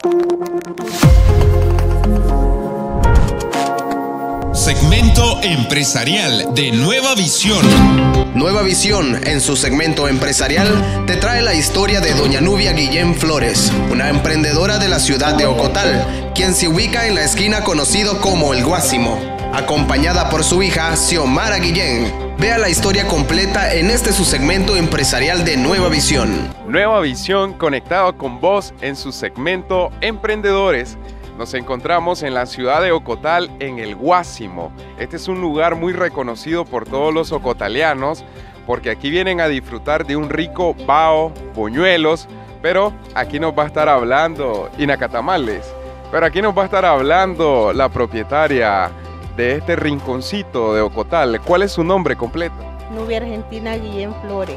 Segmento empresarial de Nueva Visión. Nueva Visión, en su segmento empresarial, te trae la historia de doña Nubia Guillén Flores, una emprendedora de la ciudad de Ocotal, quien se ubica en la esquina conocido como El Guásimo, acompañada por su hija Xiomara Guillén. Vea la historia completa en este su segmento empresarial de Nueva Visión. Nueva Visión conectado con vos en su segmento Emprendedores. Nos encontramos en la ciudad de Ocotal, en El Guásimo. Este es un lugar muy reconocido por todos los ocotalianos, porque aquí vienen a disfrutar de un rico bao, buñuelos, pero aquí nos va a estar hablando inacatamales. Pero aquí nos va a estar hablando la propietaria de este rinconcito de Ocotal. ¿Cuál es su nombre completo? Nubia Argentina Guillén Flores.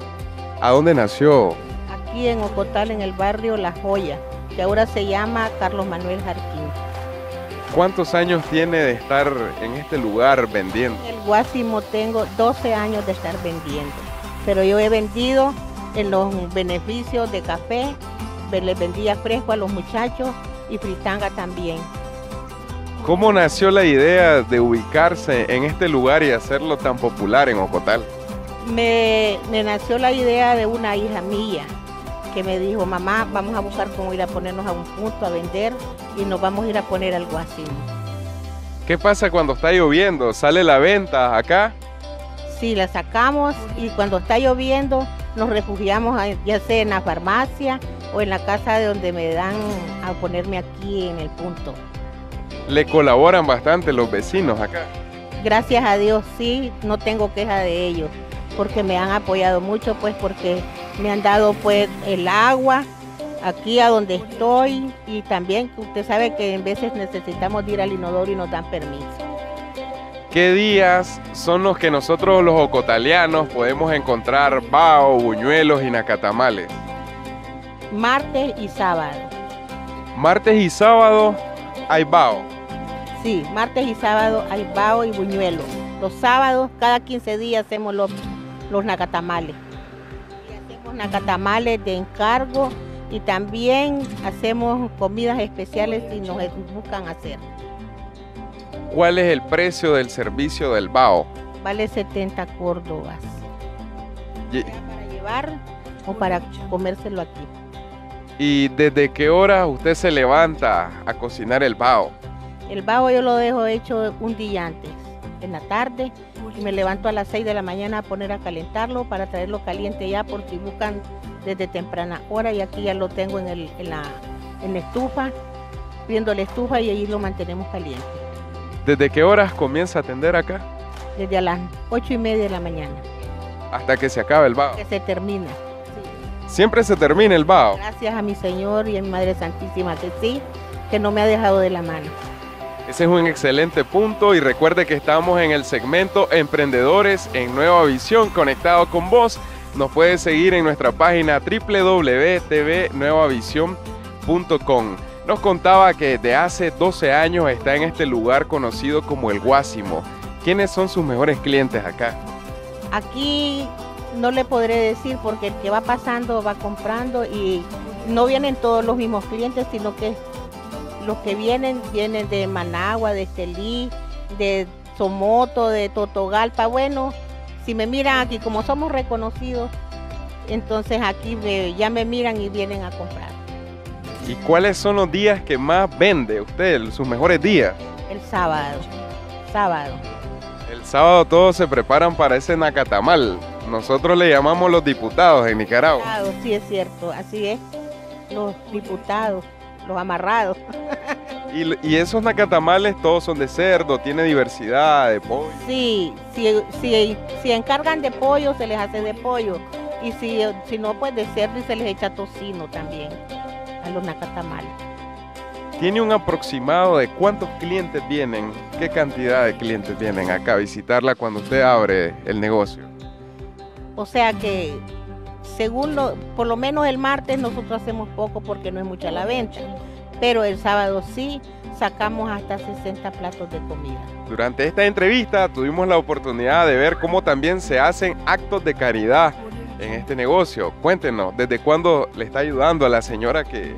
¿A dónde nació? Aquí en Ocotal, en el barrio La Joya, que ahora se llama Carlos Manuel Jarquín. ¿Cuántos años tiene de estar en este lugar vendiendo? En El Guásimo tengo 12 años de estar vendiendo, pero yo he vendido en los beneficios de café, les vendía fresco a los muchachos y fritanga también. ¿Cómo nació la idea de ubicarse en este lugar y hacerlo tan popular en Ocotal? Me nació la idea de una hija mía, que me dijo: mamá, vamos a buscar cómo ir a ponernos a un punto a vender y nos vamos a ir a poner al Guásimo. ¿Qué pasa cuando está lloviendo? ¿Sale la venta acá? Sí, la sacamos y cuando está lloviendo nos refugiamos ya sea en la farmacia o en la casa de donde me dan a ponerme aquí en el punto. ¿Le colaboran bastante los vecinos acá? Gracias a Dios sí, no tengo queja de ellos, porque me han apoyado mucho, pues porque me han dado pues el agua aquí a donde estoy, y también usted sabe que en veces necesitamos ir al inodoro y nos dan permiso. ¿Qué días son los que nosotros los ocotalianos podemos encontrar bao, buñuelos y nacatamales? Martes y sábado. Martes y sábado hay bao. Sí, martes y sábado hay bao y buñuelos. Los sábados, cada 15 días hacemos los nacatamales. Y hacemos nacatamales de encargo y también hacemos comidas especiales si nos buscan hacer. ¿Cuál es el precio del servicio del bao? Vale 70 córdobas. Para llevar o para comérselo aquí. ¿Y desde qué hora usted se levanta a cocinar el bao? El bao yo lo dejo hecho un día antes, en la tarde, y me levanto a las 6 de la mañana a poner a calentarlo para traerlo caliente ya, por si buscan desde temprana hora, y aquí ya lo tengo en la estufa, prendo la estufa y ahí lo mantenemos caliente. ¿Desde qué horas comienza a atender acá? Desde a las 8:30 de la mañana. Hasta que se acabe el bao. Que se termina. Siempre se termina el bao. Gracias a mi Señor y a mi Madre Santísima que sí, que no me ha dejado de la mano. Ese es un excelente punto, y recuerde que estamos en el segmento Emprendedores en Nueva Visión, conectado con vos. Nos puedes seguir en nuestra página www.tvnuevavision.com. Nos contaba que desde hace 12 años está en este lugar conocido como El Guásimo. ¿Quiénes son sus mejores clientes acá? Aquí no le podré decir, porque el que va pasando va comprando, y no vienen todos los mismos clientes, sino que los que vienen de Managua, de Estelí, de Somoto, de Totogalpa. Bueno, si me miran aquí, como somos reconocidos, entonces aquí ya me miran y vienen a comprar. ¿Y cuáles son los días que más vende usted, sus mejores días? El sábado. El sábado todos se preparan para ese nacatamal. Nosotros le llamamos los diputados en Nicaragua. Sí, es cierto, así es. Los diputados, los amarrados. Y esos nacatamales todos son de cerdo, tiene diversidad de pollo. Sí, si encargan de pollo, se les hace de pollo. Y si no, pues de cerdo, y se les echa tocino también a los nacatamales. ¿Tiene un aproximado de cuántos clientes vienen? ¿Qué cantidad de clientes vienen acá a visitarla cuando usted abre el negocio? O sea que, por lo menos el martes nosotros hacemos poco porque no es mucha la venta. Pero el sábado sí sacamos hasta 60 platos de comida. Durante esta entrevista tuvimos la oportunidad de ver cómo también se hacen actos de caridad en este negocio. Cuéntenos, ¿desde cuándo le está ayudando a la señora que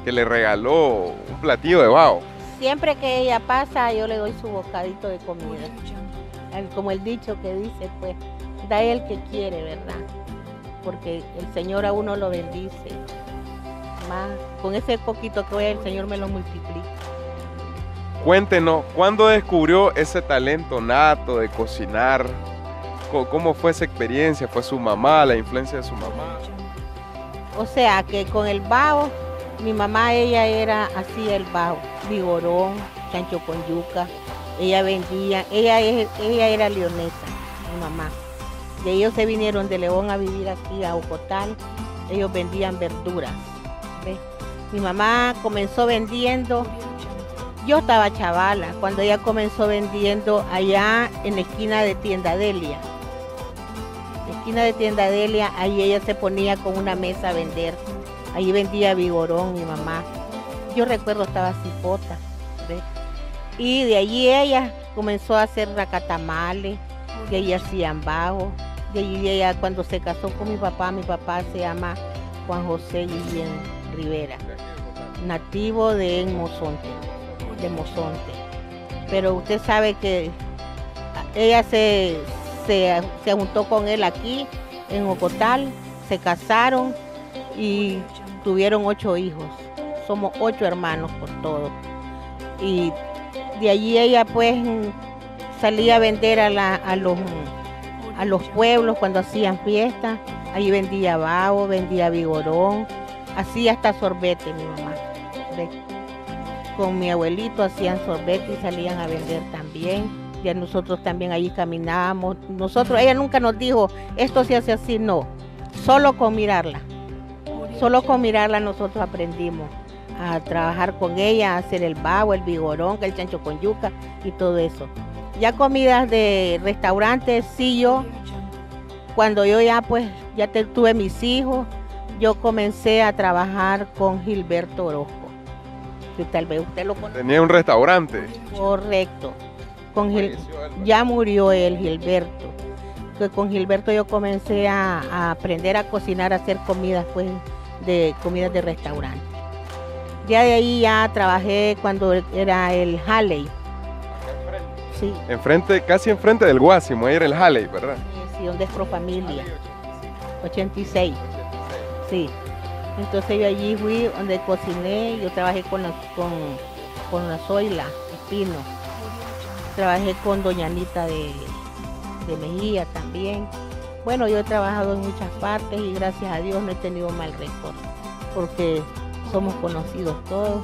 que le regaló un platillo de bao. Siempre que ella pasa, yo le doy su bocadito de comida. Como el dicho que dice, pues, da el que quiere, ¿verdad? Porque el Señor a uno lo bendice. Más, con ese poquito que voy, el Señor me lo multiplica. Cuéntenos, ¿cuándo descubrió ese talento nato de cocinar? ¿Cómo fue esa experiencia? ¿Fue su mamá, la influencia de su mamá? O sea, que con el bao, mi mamá, ella hacía el bao, vigorón, chancho con yuca. Ella vendía, ella era leonesa, mi mamá. Y ellos se vinieron de León a vivir aquí a Ocotal. Ellos vendían verduras. ¿Ves? Mi mamá comenzó vendiendo, yo estaba chavala, cuando ella comenzó vendiendo allá en la esquina de Tienda Delia. La esquina de Tienda Delia, ahí ella se ponía con una mesa a vender. Ahí vendía vigorón mi mamá. Yo recuerdo estaba cipota. ¿Ves? Y de allí ella comenzó a hacer racatamales, de ahí hacían bajo. De allí ella cuando se casó con mi papá se llama Juan José Guillén Rivera, nativo de Mozonte. Pero usted sabe que ella se juntó con él aquí en Ocotal, se casaron y tuvieron 8 hijos. Somos 8 hermanos por todo. Y de allí ella pues salía a vender a los pueblos cuando hacían fiestas. Allí vendía bao, vendía vigorón, hacía hasta sorbete mi mamá. ¿Ves? Con mi abuelito hacían sorbete y salían a vender también. Ya nosotros también allí caminábamos. Ella nunca nos dijo, esto se hace así, no. Solo con mirarla nosotros aprendimos a trabajar con ella, a hacer el bao, el vigorón, el chancho con yuca y todo eso. Ya comidas de restaurantes, sí, yo, cuando yo ya tuve mis hijos, yo comencé a trabajar con Gilberto Orozco, que tal vez usted lo conoce. Tenía un restaurante. Correcto. Ya murió él, Gilberto. Que con Gilberto yo comencé a aprender a cocinar, a hacer comidas, pues, comidas de restaurante. Ya de ahí ya trabajé cuando era el Halley. Sí. Casi enfrente del Guásimo, ahí era el Halley, ¿verdad? Sí, donde es Profamilia. 86. Sí. Entonces yo allí fui donde cociné, yo trabajé con la Zoila, Espino. Trabajé con doña Anita de Mejía también. Bueno, yo he trabajado en muchas partes y gracias a Dios no he tenido mal récord, porque somos conocidos todos.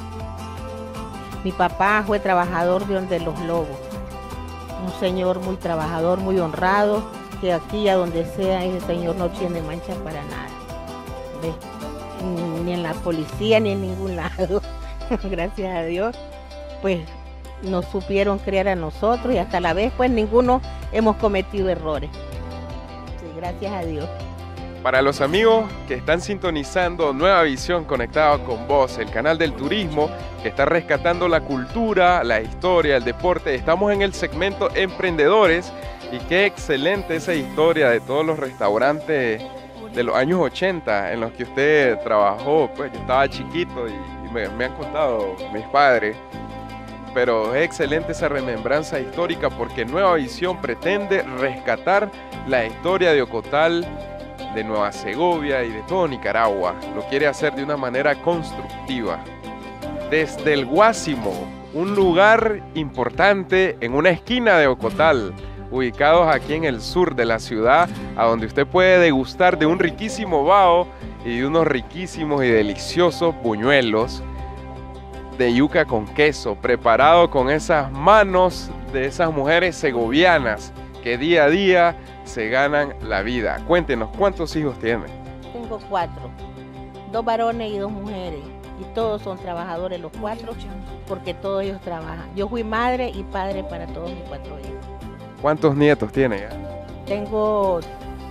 Mi papá fue trabajador de donde Los Lobos, un señor muy trabajador, muy honrado, que aquí a donde sea ese señor no tiene mancha para nada. ¿Ves? Ni en la policía ni en ningún lado. Gracias a Dios, pues nos supieron criar a nosotros y hasta la vez pues ninguno hemos cometido errores. Sí, gracias a Dios. Para los amigos que están sintonizando Nueva Visión Conectado con Vos, el canal del turismo que está rescatando la cultura, la historia, el deporte, estamos en el segmento Emprendedores y qué excelente esa historia de todos los restaurantes de los años 80 en los que usted trabajó. Pues yo estaba chiquito y me han contado mis padres. Pero es excelente esa remembranza histórica porque Nueva Visión pretende rescatar la historia de Ocotal, de Nueva Segovia y de todo Nicaragua. Lo quiere hacer de una manera constructiva. Desde el Guásimo, un lugar importante en una esquina de Ocotal, ubicados aquí en el sur de la ciudad, a donde usted puede degustar de un riquísimo bao y de unos riquísimos y deliciosos buñuelos de yuca con queso, preparado con esas manos de esas mujeres segovianas que día a día se ganan la vida. Cuéntenos, ¿cuántos hijos tiene? Tengo 4, 2 varones y 2 mujeres, y todos son trabajadores los 4, porque todos ellos trabajan. Yo fui madre y padre para todos mis 4 hijos. ¿Cuántos nietos tiene ya? Tengo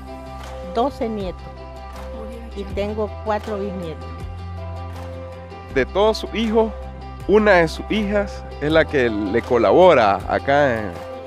12 nietos y tengo 4 bisnietos. De todos sus hijos, una de sus hijas es la que le colabora acá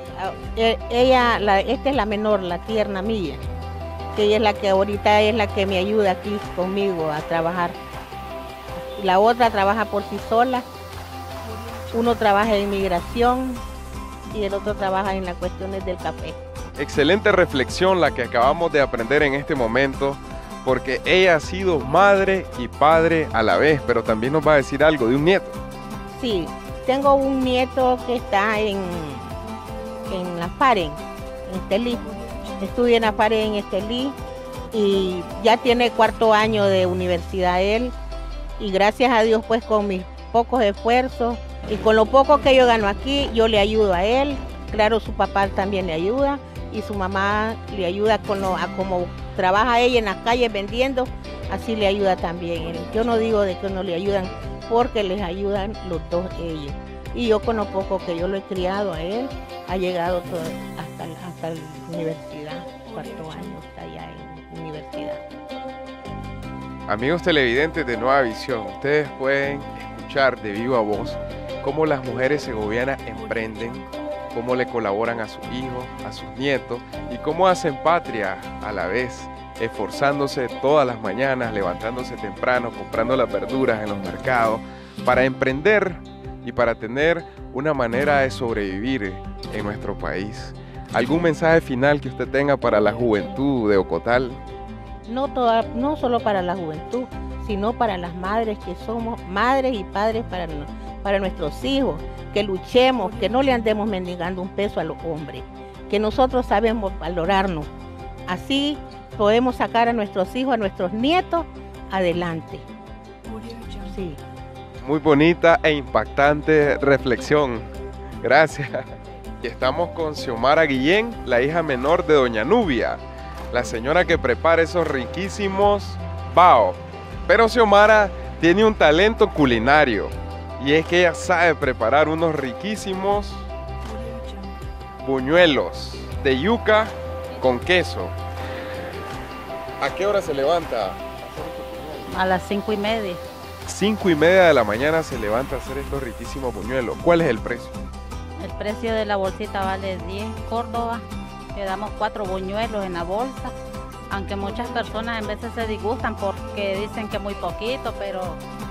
Esta es la menor, la tierna mía, que ella es la que ahorita es la que me ayuda aquí conmigo a trabajar. la otra trabaja por sí sola. Uno trabaja en inmigración y el otro trabaja en las cuestiones del café. Excelente reflexión la que acabamos de aprender en este momento, porque ella ha sido madre y padre a la vez, pero también nos va a decir algo de un nieto. Sí, tengo un nieto que está en la FAREN, en Estelí. Estudia en la FAREN en Estelí y ya tiene 4º año de universidad él. Y gracias a Dios, pues con mis pocos esfuerzos y con lo poco que yo gano aquí, yo le ayudo a él. Claro, su papá también le ayuda y su mamá le ayuda a como trabaja ella en las calles vendiendo, así le ayuda también. Yo no digo de que no le ayudan, porque les ayudan los dos ellos. Y yo con lo poco que yo lo he criado a él, ha llegado hasta la universidad, 4 años está allá en universidad. Amigos televidentes de Nueva Visión, ustedes pueden escuchar de viva voz cómo las mujeres segovianas emprenden, cómo le colaboran a sus hijos, a sus nietos y cómo hacen patria a la vez, esforzándose todas las mañanas, levantándose temprano, comprando las verduras en los mercados para emprender y para tener una manera de sobrevivir en nuestro país. ¿Algún mensaje final que usted tenga para la juventud de Ocotal? No solo para la juventud, sino para las madres que somos madres y padres para nuestros hijos, que luchemos, que no le andemos mendigando un peso a los hombres, que nosotros sabemos valorarnos. Así podemos sacar a nuestros hijos, a nuestros nietos, adelante. Sí. Muy bonita e impactante reflexión. Gracias. Y estamos con Xiomara Guillén, la hija menor de doña Nubia, la señora que prepara esos riquísimos bao. Pero Xiomara tiene un talento culinario y es que ella sabe preparar unos riquísimos buñuelos de yuca con queso. ¿A qué hora se levanta? A las 5:30. 5:30 de la mañana se levanta a hacer estos riquísimos buñuelos. ¿Cuál es el precio? El precio de la bolsita vale 10 Córdoba. Le damos 4 buñuelos en la bolsa. Aunque muchas personas en veces se disgustan porque dicen que muy poquito, pero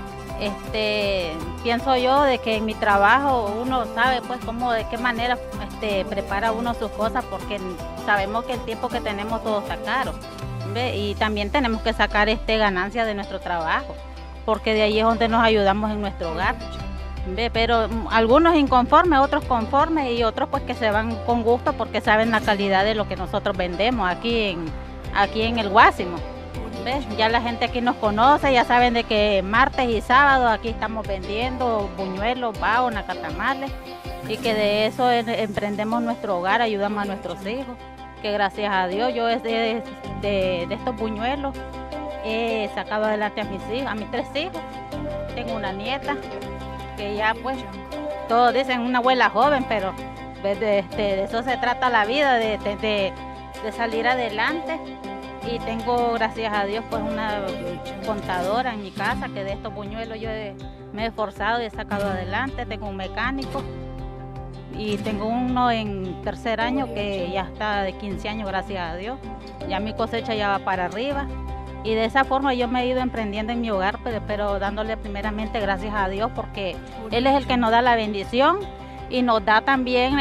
pienso yo de que en mi trabajo uno sabe pues cómo, de qué manera prepara uno sus cosas, porque sabemos que el tiempo que tenemos todo está caro. ¿Ve? Y también tenemos que sacar ganancia de nuestro trabajo, porque de ahí es donde nos ayudamos en nuestro hogar. ¿Ve? Pero algunos inconformes, otros conformes y otros pues que se van con gusto porque saben la calidad de lo que nosotros vendemos aquí en el Guásimo. ¿Ves? Ya la gente aquí nos conoce, ya saben de que martes y sábado aquí estamos vendiendo buñuelos, bao, nacatamales, y que de eso emprendemos nuestro hogar, ayudamos a nuestros hijos, que gracias a Dios yo de estos buñuelos he sacado adelante a mis hijos, a mis 3 hijos. Tengo una nieta que ya pues todos dicen una abuela joven, pero de eso se trata la vida, de salir adelante. Y tengo, gracias a Dios, pues una contadora en mi casa que de estos buñuelos yo me he esforzado y he sacado adelante. Tengo un mecánico y tengo uno en 3er año que ya está de 15 años, gracias a Dios. Ya mi cosecha ya va para arriba. Y de esa forma yo me he ido emprendiendo en mi hogar, pero dándole primeramente gracias a Dios, porque Él es el que nos da la bendición y nos da también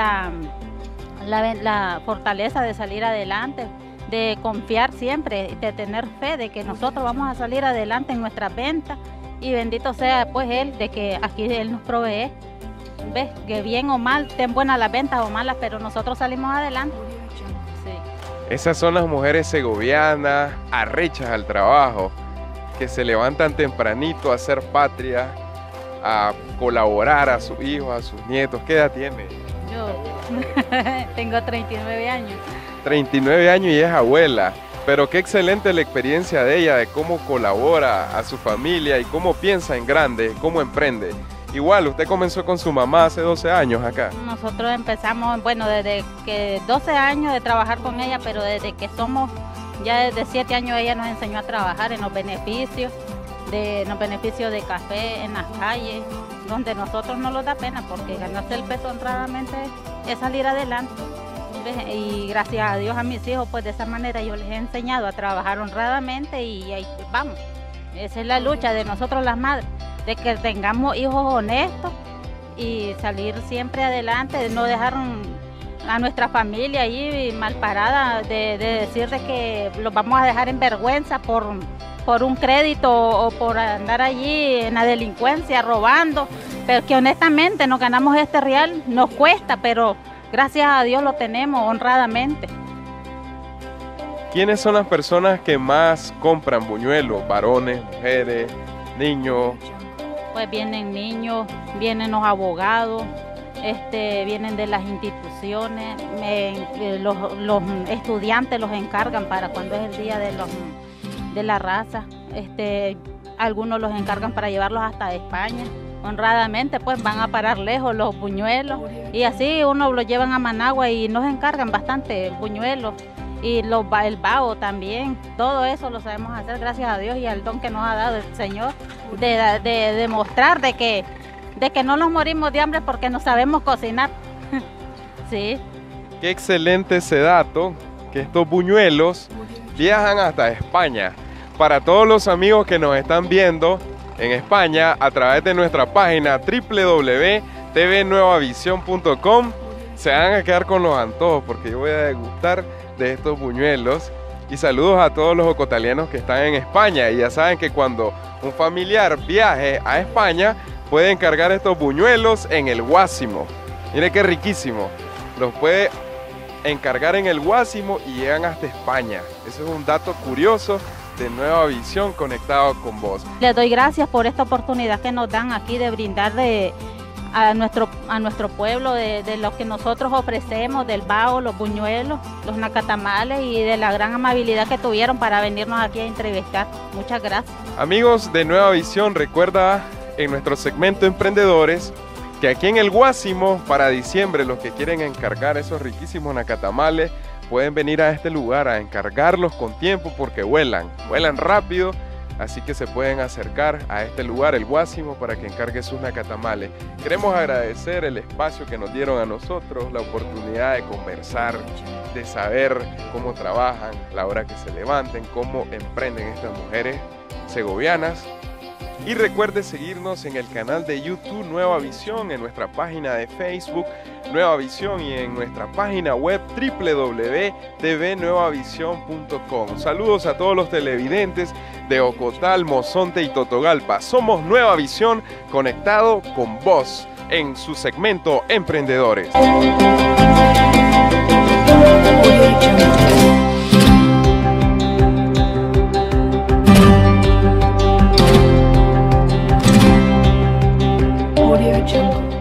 la fortaleza de salir adelante, de confiar siempre, de tener fe de que nosotros vamos a salir adelante en nuestras ventas, y bendito sea pues Él, de que aquí Él nos provee. Ves que bien o mal, estén buenas las ventas o malas, pero nosotros salimos adelante. Sí. Esas son las mujeres segovianas, arrechas al trabajo, que se levantan tempranito a hacer patria, a colaborar a sus hijos, a sus nietos. ¿Qué edad tiene? Yo tengo 39 años. 39 años y es abuela, pero qué excelente la experiencia de ella, de cómo colabora a su familia y cómo piensa en grande, cómo emprende. Igual, usted comenzó con su mamá hace 12 años acá. Nosotros empezamos, bueno, desde que 12 años de trabajar con ella, pero desde que somos, ya desde 7 años ella nos enseñó a trabajar en los beneficios de café en las calles, donde nosotros no nos da pena, porque ganarse el peso honradamente es salir adelante. Y gracias a Dios a mis hijos, pues de esa manera yo les he enseñado a trabajar honradamente y ahí vamos. Esa es la lucha de nosotros las madres, de que tengamos hijos honestos y salir siempre adelante, no dejar a nuestra familia ahí mal parada, de decir de que los vamos a dejar en vergüenza por un crédito o por andar allí en la delincuencia, robando, pero que honestamente nos ganamos este real, nos cuesta, pero gracias a Dios lo tenemos honradamente. ¿Quiénes son las personas que más compran buñuelos? ¿Varones, mujeres, niños? Pues vienen niños, vienen los abogados, vienen de las instituciones, los estudiantes los encargan para cuando es el día de la raza, algunos los encargan para llevarlos hasta España. Honradamente pues van a parar lejos los buñuelos y así uno los llevan a Managua y nos encargan bastante buñuelos y el bao también. Todo eso lo sabemos hacer gracias a Dios y al don que nos ha dado el Señor de demostrar de que no nos morimos de hambre porque no sabemos cocinar. Sí. Qué excelente ese dato, que estos buñuelos viajan hasta España. Para todos los amigos que nos están viendo en España a través de nuestra página www.tvnuevavision.com, se van a quedar con los antojos porque yo voy a degustar de estos buñuelos. Y saludos a todos los ocotalianos que están en España. Y ya saben que cuando un familiar viaje a España, puede encargar estos buñuelos en el Guásimo. Mire qué riquísimo. Los puede encargar en el Guásimo y llegan hasta España. Eso es un dato curioso de Nueva Visión conectado con vos. Les doy gracias por esta oportunidad que nos dan aquí de brindar a nuestro pueblo de lo que nosotros ofrecemos, del bao, los buñuelos, los nacatamales y de la gran amabilidad que tuvieron para venirnos aquí a entrevistar. Muchas gracias. Amigos de Nueva Visión, recuerda en nuestro segmento Emprendedores que aquí en el Guásimo para diciembre los que quieren encargar esos riquísimos nacatamales pueden venir a este lugar a encargarlos con tiempo porque vuelan rápido, así que se pueden acercar a este lugar, el Guásimo, para que encargue sus nacatamales. Queremos agradecer el espacio que nos dieron a nosotros, la oportunidad de conversar, de saber cómo trabajan, la hora que se levanten, cómo emprenden estas mujeres segovianas. Y recuerde seguirnos en el canal de YouTube Nueva Visión, en nuestra página de Facebook Nueva Visión y en nuestra página web www.tvnuevavision.com. Saludos a todos los televidentes de Ocotal, Mozonte y Totogalpa. Somos Nueva Visión, conectado con vos en su segmento Emprendedores. Audio Jungle.